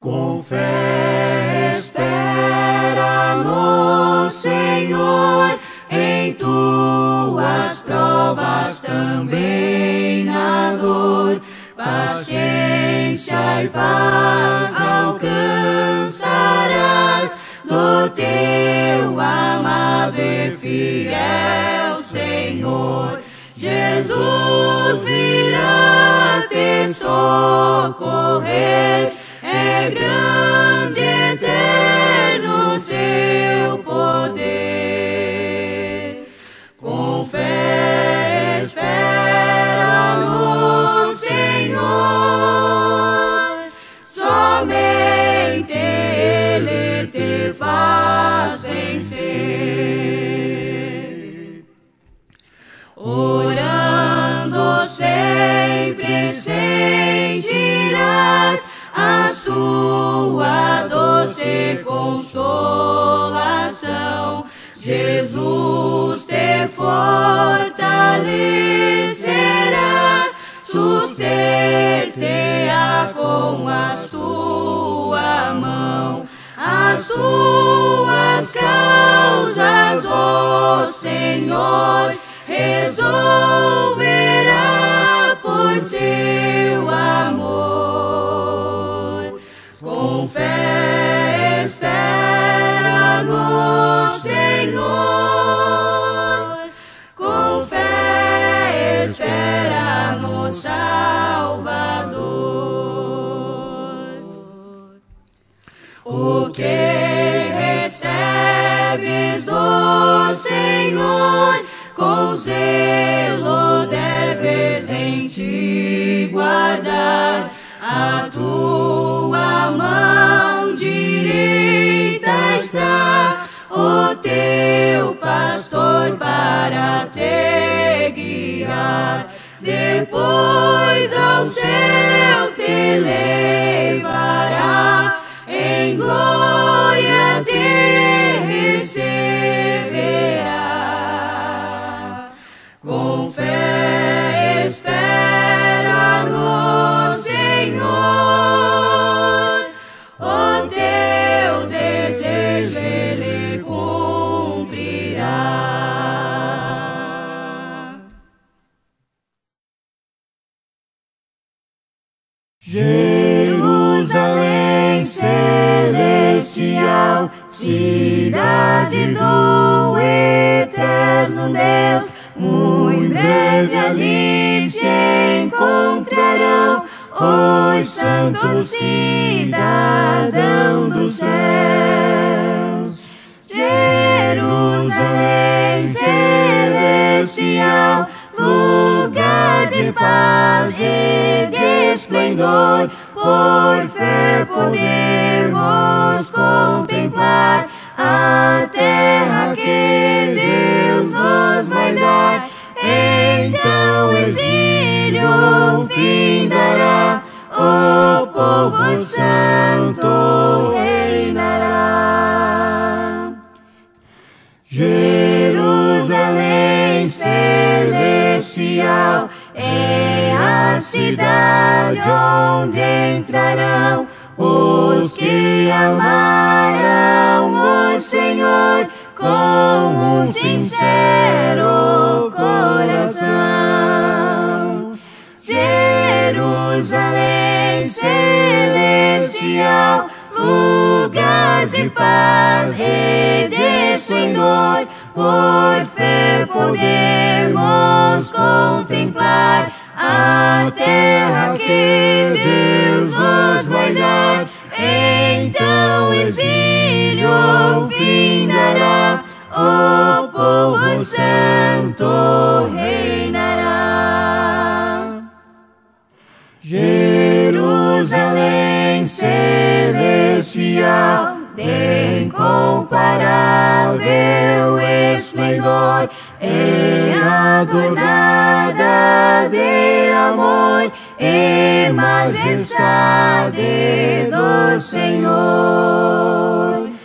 Com fé espera no Senhor, em tuas provas também na dor, paciência e paz alcançarás do teu amado e fiel Senhor. Jesus virá te socorrer, é grande e eterno seu poder. Com fé espera no Senhor, somente Ele te faz vencer. Orando sempre sentirás a sua doce consolação. Jesus te fortalecerá, suster-te-á com a sua mão. As suas causas, ó Senhor, resolverá por seu amor. Com fé espera no Senhor, com fé espera no Salvador. O que recebes do Senhor, com zelo deves em ti guardar. A tua mão direita está o teu pastor para te guiar. Depois ao céu te levará, em glória te receberá. Com fé espera no Senhor, o teu desejo Ele cumprirá. Jerusalém celestial, cidade do eterno Deus, muito breve ali se encontrarão os santos cidadãos dos céus. Jerusalém celestial, lugar de paz e de esplendor, por fé podemos contemplar a terra que Deus nos vai dar. Então o exílio findará, o povo santo reinará. Jerusalém celestial é a cidade onde entrarão os que amaram o Senhor com um sincero coração. Jerusalém celestial, lugar de paz e de esplendor, por fé podemos contemplar a terra que Deus nos vai dar. Então o exílio findará, o povo santo reinará. Jerusalém celestial, de incomparável esplendor, é adornada de amor e majestade do Senhor.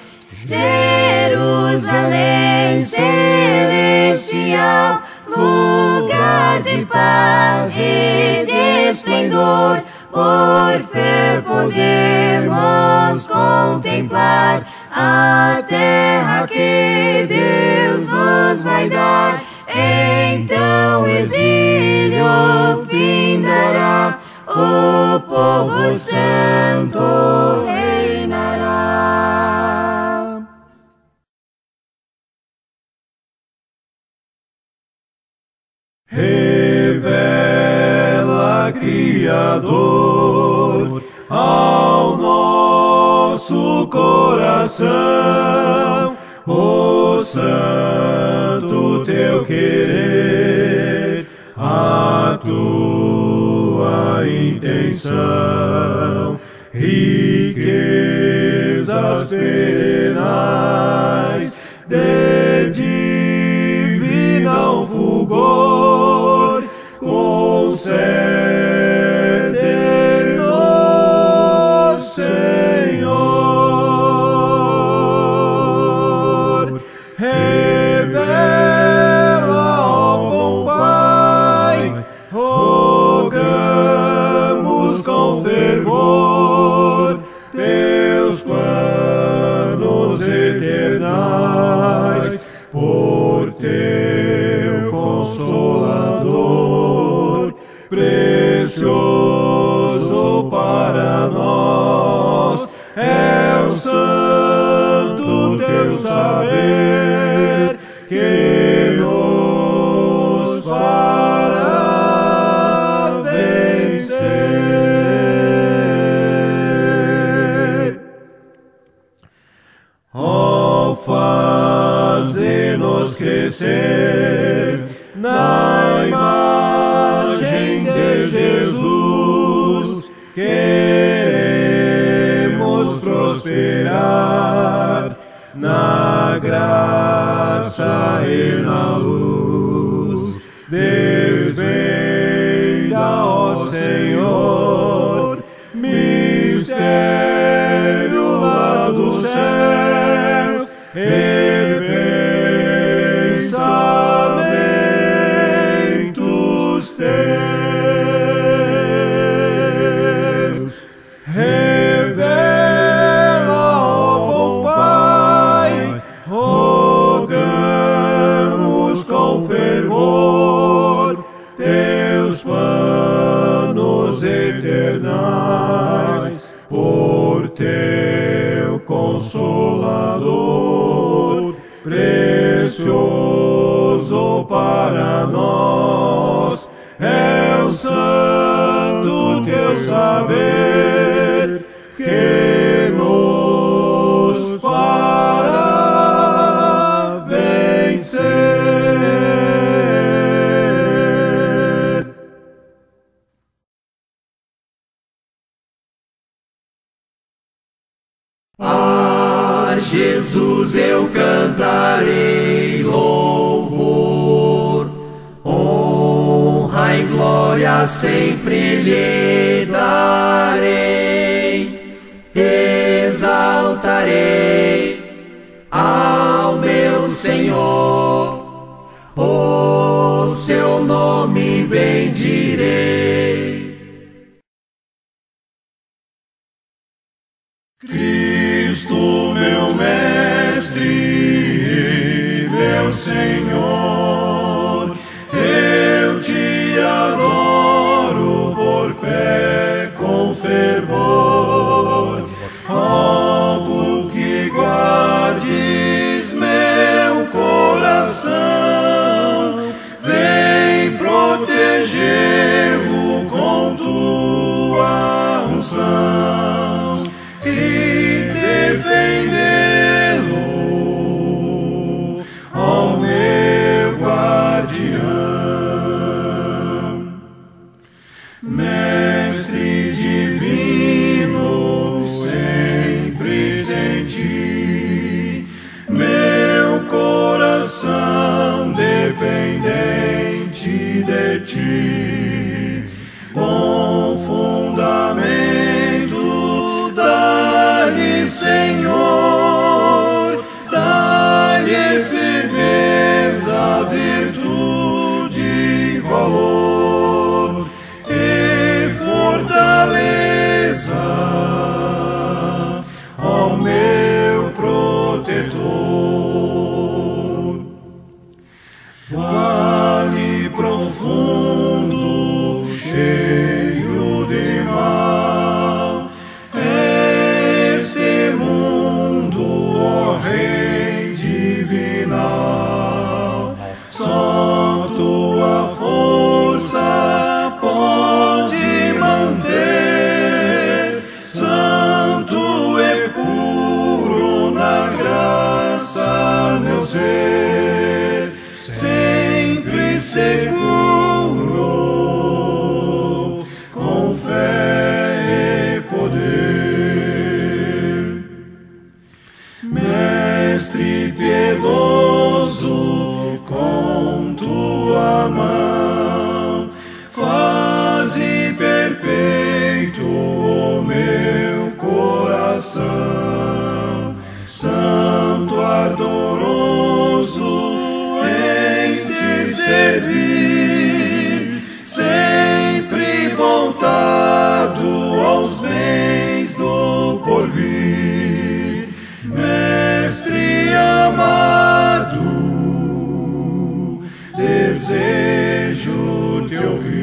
Jerusalém celestial, lugar de paz e de esplendor, por fé podemos nós contemplar a terra que Deus nos vai dar. Então o exílio findará, o povo santo reinará. Revela, Criador, ao nosso coração o santo teu querer, a tua intenção, riquezas perenais de divino fulgor, concede-nos, Senhor. Revela, ó bom Pai, rogamos com fervor teus planos eternais, por teu Consolador, precioso para nós é o santo teu saber, que nos fará vencer. Ó, faze-nos crescer na imagem de Jesus, queremos prosperar na graça e na luz. Desvenda, ó Senhor, mistério lá dos céus e pensamentos teus. Revela, ó bom Pai, rogamos com fervor teus planos eternais, por teu Consolador, precioso para nós é o santo teu saber, que nos fará vencer. A Jesus eu cantarei louvor, honra e glória sempre lhe darei, exaltarei ao meu Senhor, o seu nome bendirei. Cristo, meu mestre, meu Senhor, eu te adoro por pé com fervor. Rogo que guardes meu coração, vem protegê-lo com tua unção e defendê-lo, ó meu salvação. Santo ardoroso em te servir, sempre voltado aos bens do porvir. Mestre amado, desejo te ouvir.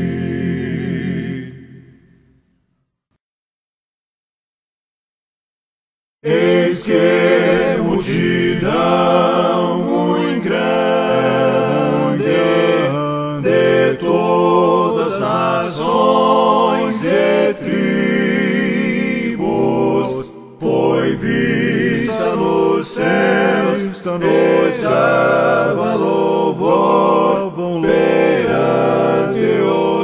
Eis que multidão muito grande de todas as nações e tribos foi vista nos céus, estavam louvor perante o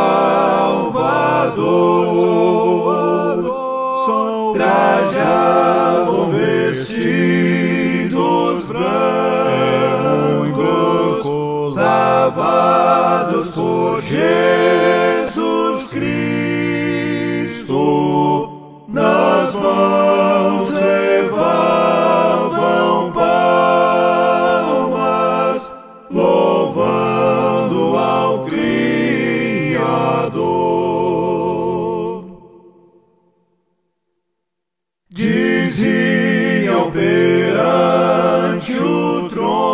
Salvador. Trajavam vestidos brancos, lavados por Jesus Cristo, nas mãos levavam palmas, louvando ao Criador. Diziam perante o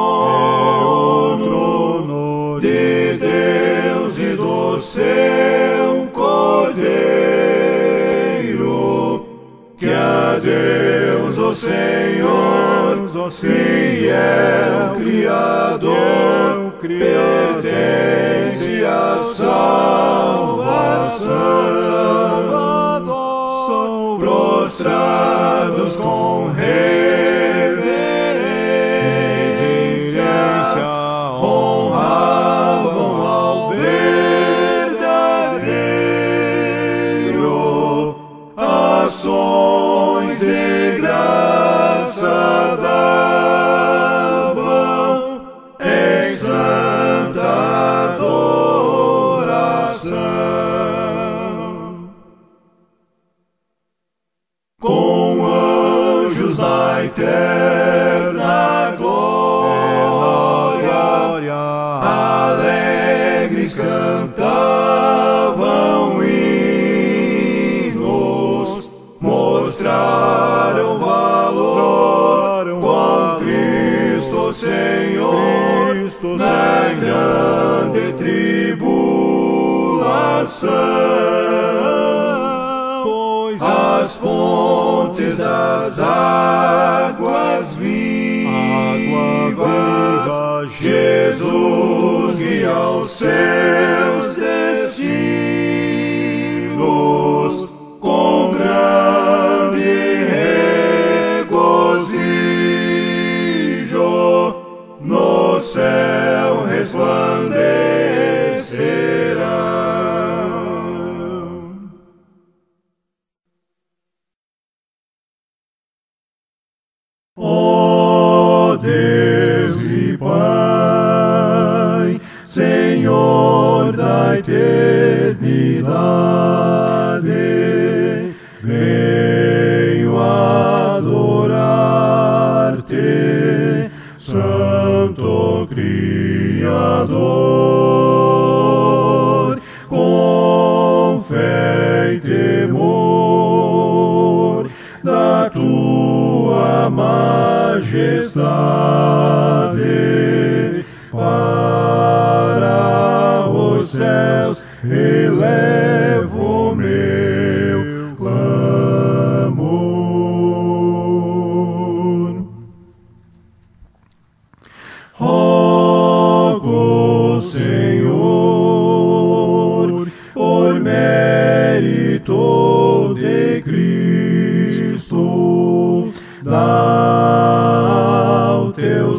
trono de Deus e do seu Cordeiro, que a Deus, o Senhor, fiel Criador, pertence a salvação. Prostrados com reverência, honravam ao verdadeiro, ações de graça davam em santa adoração. Com anjos na eterna glória, alegres cantavam hinos, mostraram valor com Cristo Senhor na grande tribulação, pois as fontes das águas vivas, Jesus guia aos seus destinos, com grande regozijo, no céu resplandecerão. Ó Deus e Pai, Senhor da eternidade, venho adorar-te, Santo Criador, com fé e temor da tua majestade, para os céus elevo meu clamor. Rogo, Senhor, por mérito de Cristo, dá ao teu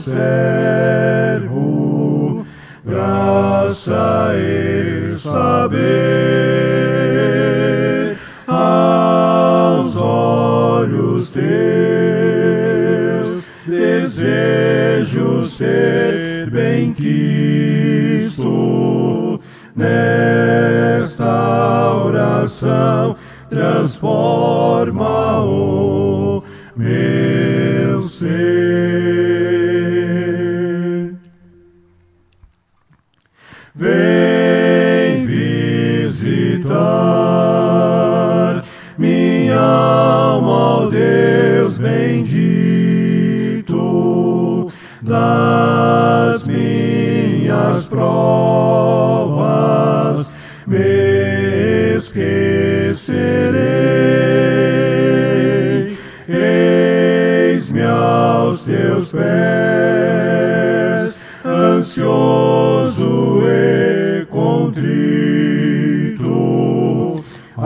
servo graça e saber aos olhos teus. Desejo ser bem quisto nesta oração, transforma o meu ser. Vem visitar minha alma, ó Deus bendito, das minhas provas me esquecerei. Eis-me aos teus pés, ansioso e contrito,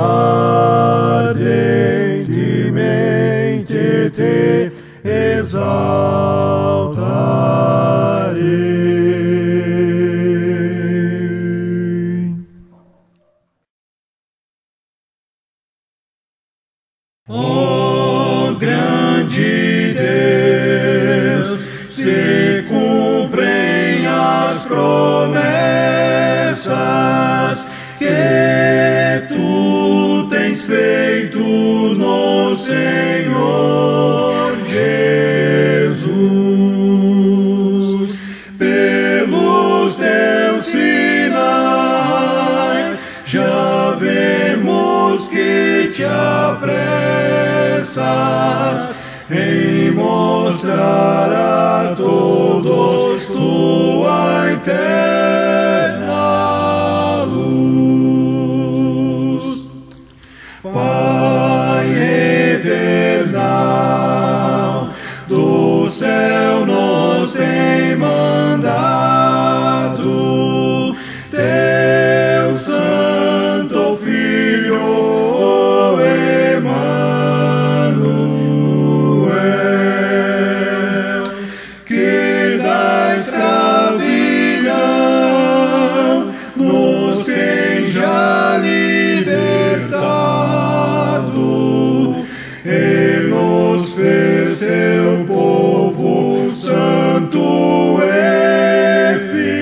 ardentemente te exaltarei. Ó grande Deus, se cumprem as promessas que tu tens feito no Senhor Jesus. Pelos teus sinais já vemos que te apressas em mostrar a todos tua eterna luz. Pai eternal, do céu nos tem mandado teu Santo Filho, o Emmanuel, que da escravidão nos tem já libertado. Ele nos fez seu povo santo e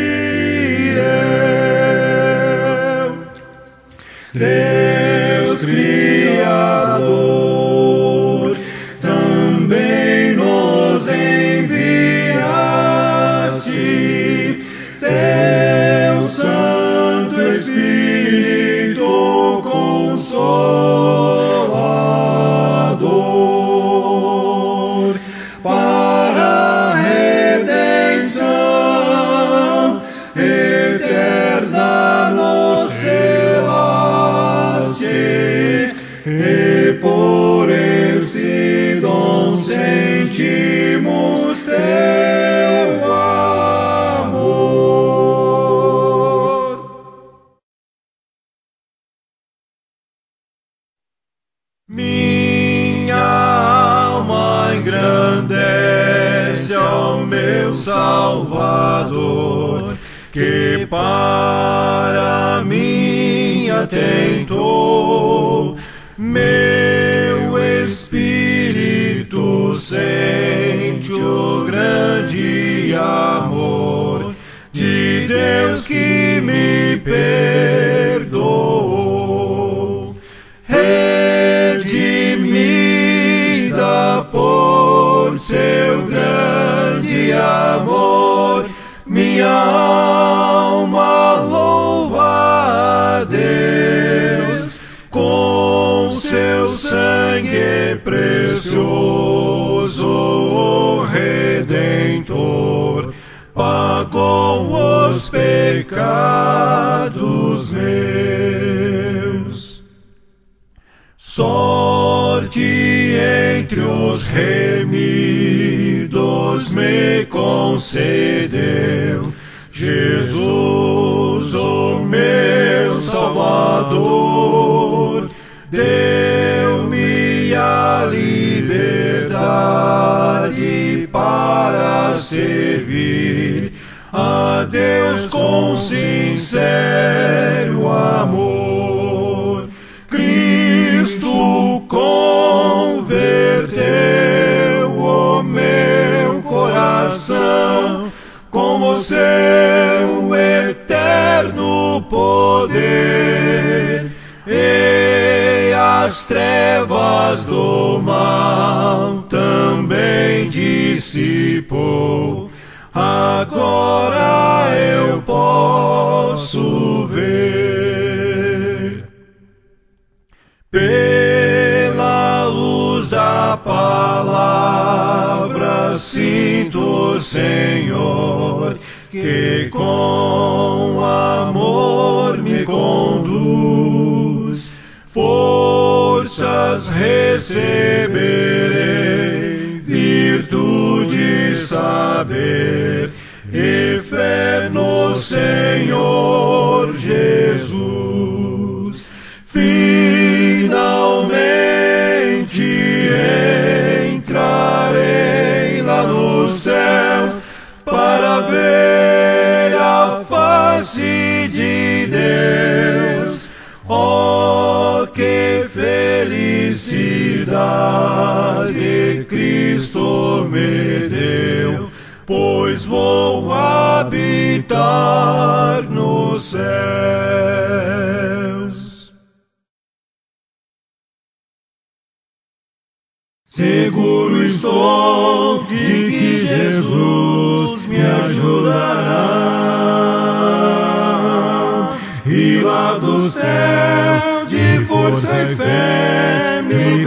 fiel. Deus Criador, também nos enviaste teu Santo Espírito Consolador, para a redenção eterna nos selaste, e por esse dom sentimos teu amor. Minha alma engrandece ao meu Salvador, que para mim atentou. Meu espírito sente o grande amor de Deus que me perdoou. Redimida por seu grande amor, minha alma louva a Deus. Com seu sangue precioso, o Redentor pagou os pecados meus. Sorte entre os remidos me concedeu Jesus, o meu Salvador. Deu-me a liberdade para servir a Deus com sincero amor. Cristo converteu o meu coração com o seu eterno poder, e as trevas do mal homem dissipou, agora eu posso ver. Pela luz da palavra sinto, Senhor, que com amor me conduz. Forças receberei, virtude, saber e fé no Senhor Jesus. Finalmente entrarei lá no céu para ver a face de Deus. Oh, que felicidade Cristo me deu, pois vou habitar nos céus. Seguro estou de que Jesus me ajudará, e lá do céu de força e fé me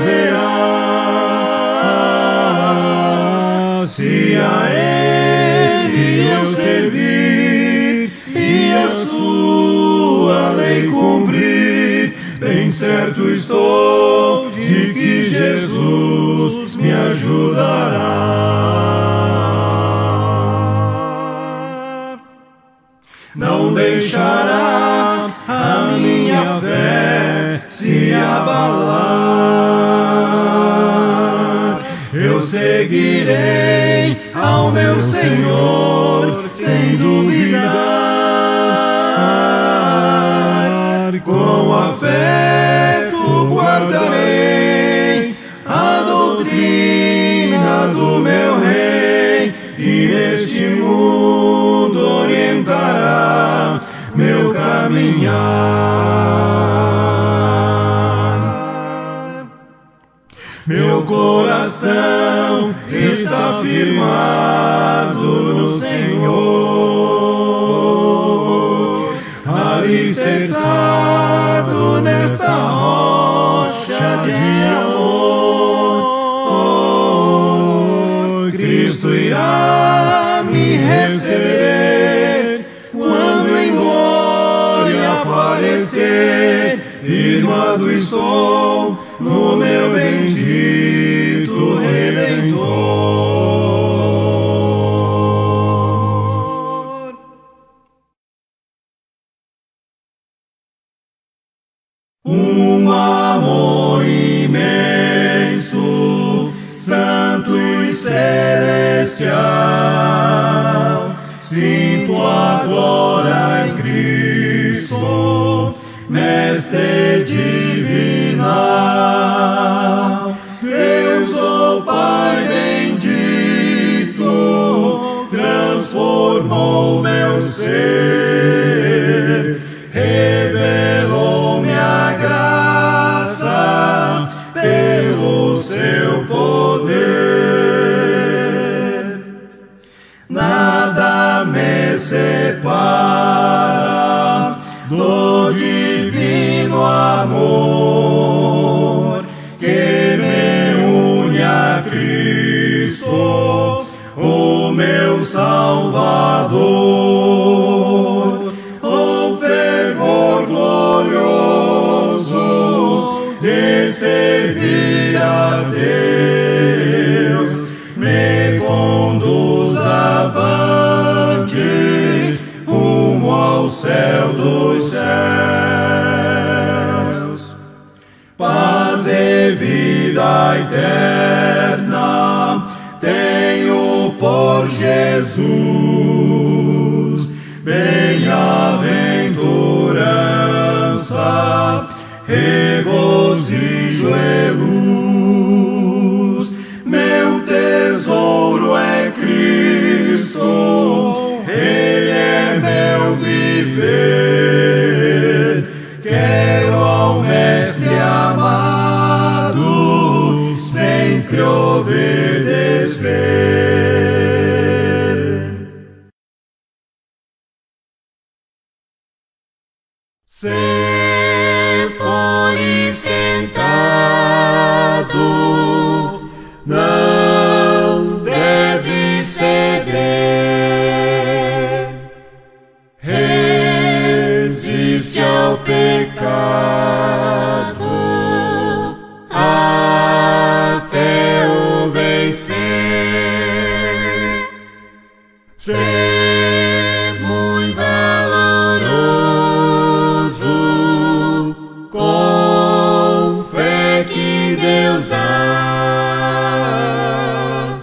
proverá. Se a Ele eu servir e a sua lei cumprir, bem certo estou de que Jesus me ajudará. Não deixará a minha fé se abalar. Eu seguirei ao meu Senhor sem duvidar. Com afeto guardarei a doutrina do meu Rei, e neste mundo orientará meu caminhar. Meu coração está firmado no Senhor, alicerçado nesta rocha de amor. Cristo irá me receber quando em glória aparecer. Firmado estou no meu bendito Redentor. Um amor imenso, santo e celestial, sinto agora em Cristo, Mestre divinal. Deus, o Pai bendito, transformou meu ser, revelou-me a graça pelo seu poder. Nada me separa do divino amor que me une a Cristo, o meu Salvador. O fervor glorioso de servir a Deus me conduz avante rumo ao céu dos céus. Paz e vida eterna tenho por Jesus, bem-aventurança, regozijo e luz. Meu tesouro é Cristo, Ele é meu viver. Quero ao Mestre amado sempre obedecer. Se fores tentado, não deve ceder. Resiste ao pecado até o vencer. Ser muito valoroso, com fé que Deus dá.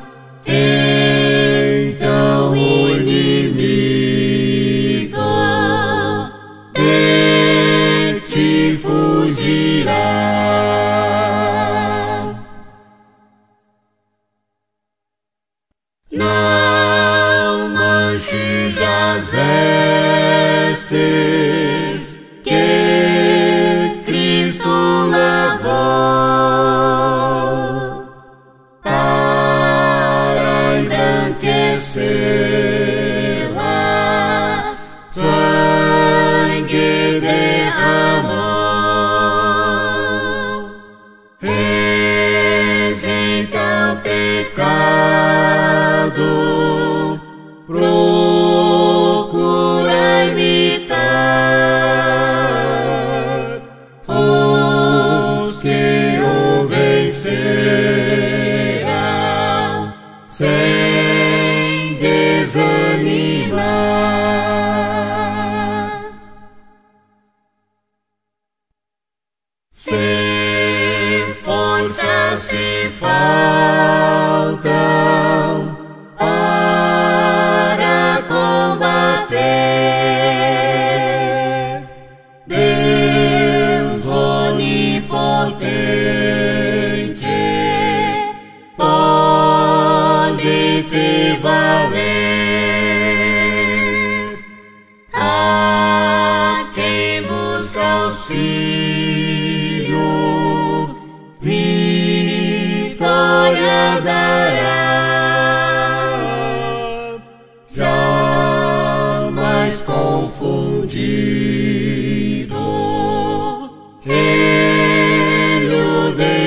Então o inimigo de ti fugirá. Não manches as vestes que Cristo lavou para embranquecê-las, sangue derramou. Rejeita o pecado, procura imitar os que o vencerão sem desanimar. Se forças te faltam para combater, Deus onipotente pode te valer. A quem busca auxílio, vitória dará. Jamais confundido, Ele o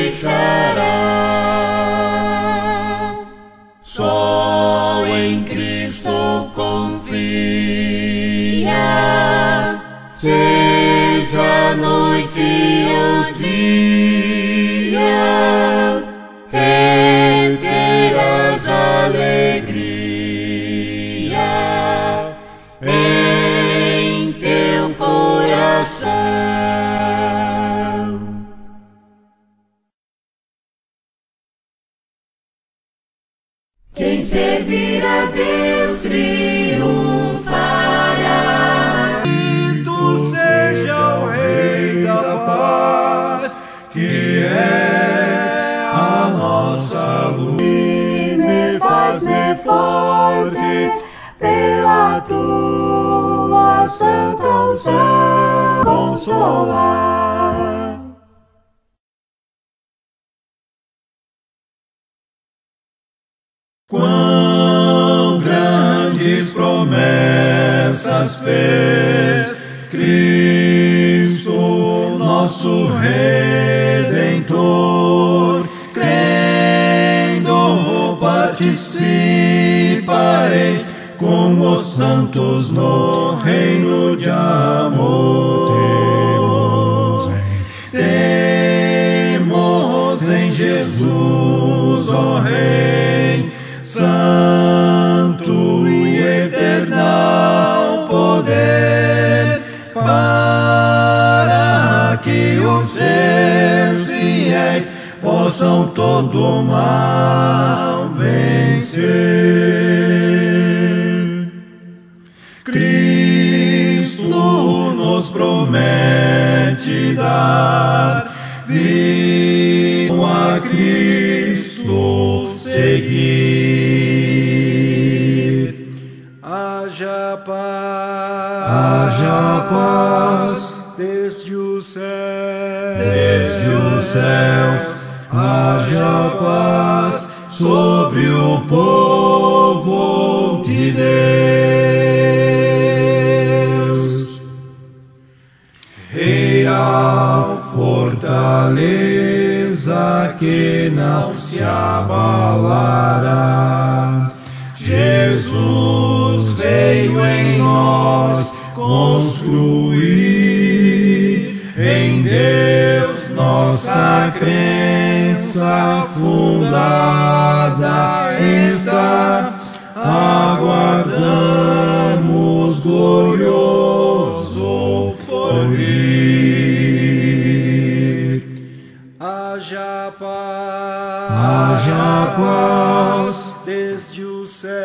deixará. Só em Cristo confia, seja noite ou dia, terás alegria em teu coração. Quem servir a Deus triunfará. Bendito seja o Rei da paz, que é a nossa luz. Me faz-me forte pela tua santa unção consolar. Quão grandes promessas fez Cristo, nosso Redentor. Crendo participarei com os santos no reino de amor. Temos em Jesus, ó Rei, santo e eternal poder, para que os seus fiéis possam todo o mal vencer. Cristo nos promete dar vida a Cristo seguir. Haja paz desde os céus, haja paz sobre sobre o povo de Deus. Real fortaleza que não se abalará. Jesus veio em nós construir, em Deus nossa crença fundada está. Aguardamos glorioso porvir. Haja paz desde os céus,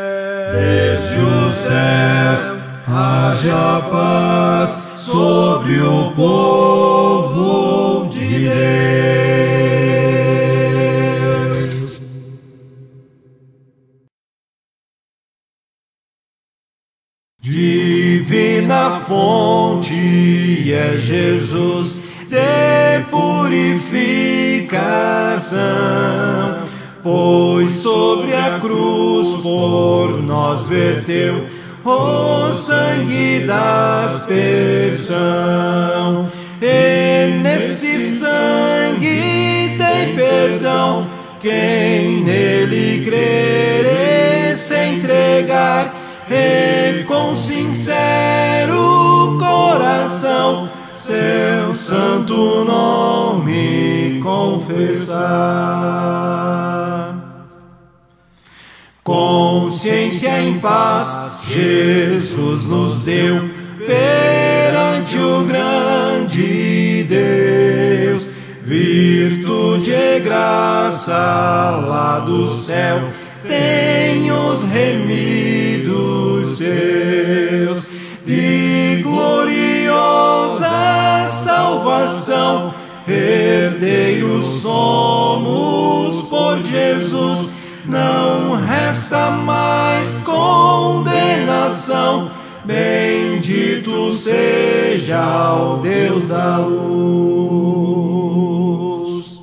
haja paz sobre o povo de Deus. Divina fonte é Jesus de purificação, pois sobre a cruz por nós verteu o sangue da aspersão. E nesse sangue tem perdão quem nele crer e se entregar, e com sincero coração seu santo nome confessar. Consciência em paz Jesus nos deu perante o grande Deus, virtude e graça lá do céu tem os remidos seus. De gloriosa salvação herdeiros somos por Jesus, não resta mais condenação. Bendito seja o Deus da luz.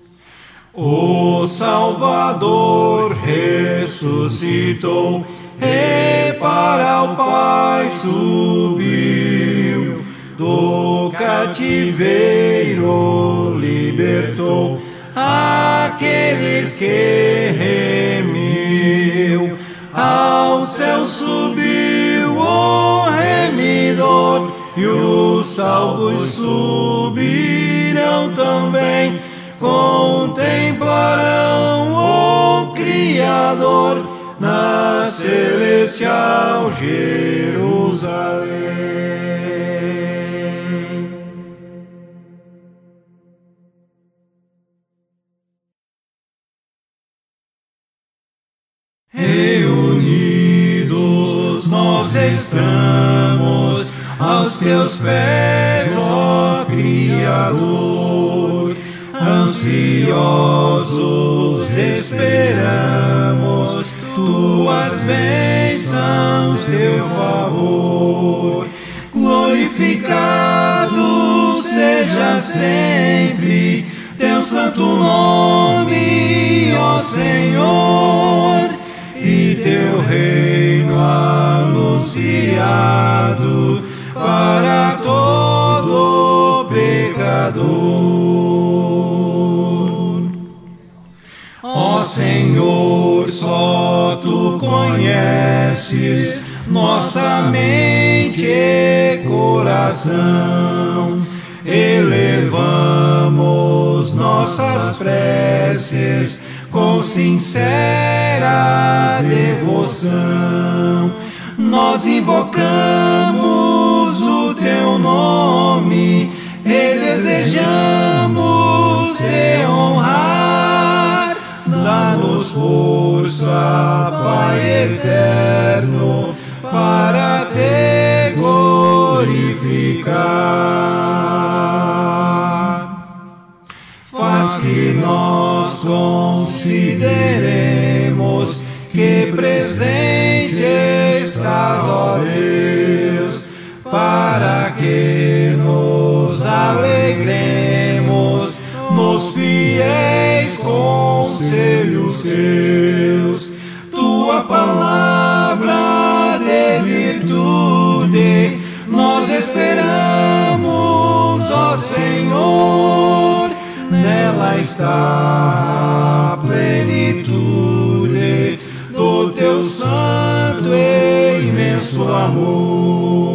O Salvador ressuscitou e para o Pai subiu, do cativeiro libertou aqueles que remiu. Ao céu subiu o remidor, e os salvos subirão também, contemplarão o Criador na celestial Jerusalém. Reunidos nós estamos aos teus pés, ó Criador. Ansiosos esperamos tuas bênçãos, teu favor. Glorificado seja sempre teu santo nome, ó Senhor, e teu reino anunciado para todo pecador. Ó Senhor, só tu conheces nossa mente e coração. Elevamos nossas preces com sincera devoção. Nós invocamos o teu nome e desejamos te honrar. Dá-nos força, Pai eterno, para te glorificar. Faz que nós consideremos que presente estás, ó Deus, para que nos alegremos nos fiéis conselhos teus. palavra de virtude nós esperamos, ó Senhor. Nela está a plenitude do teu santo e imenso amor.